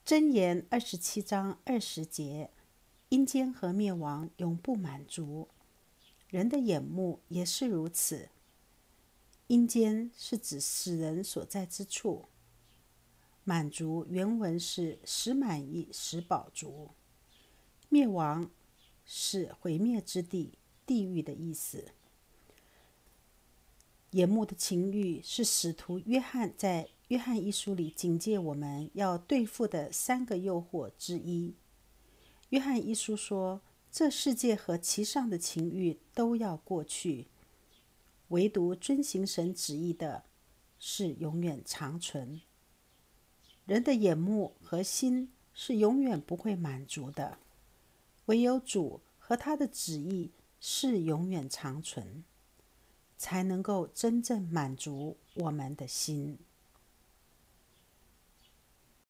箴言27章20节，阴间和灭亡永不满足，人的眼目也是如此。阴间是指死人所在之处，满足原文是使满意、使饱足，灭亡是毁灭之地、地狱的意思。眼目的情欲是使徒约翰在约翰一书里警戒我们要对付的3个诱惑之一。约翰一书说，这世界和其上的情欲都要过去，唯独遵行神旨意的是永远长存。人的眼目和心是永远不会满足的，唯有主和他的旨意是永远长存，才能够真正满足我们的心。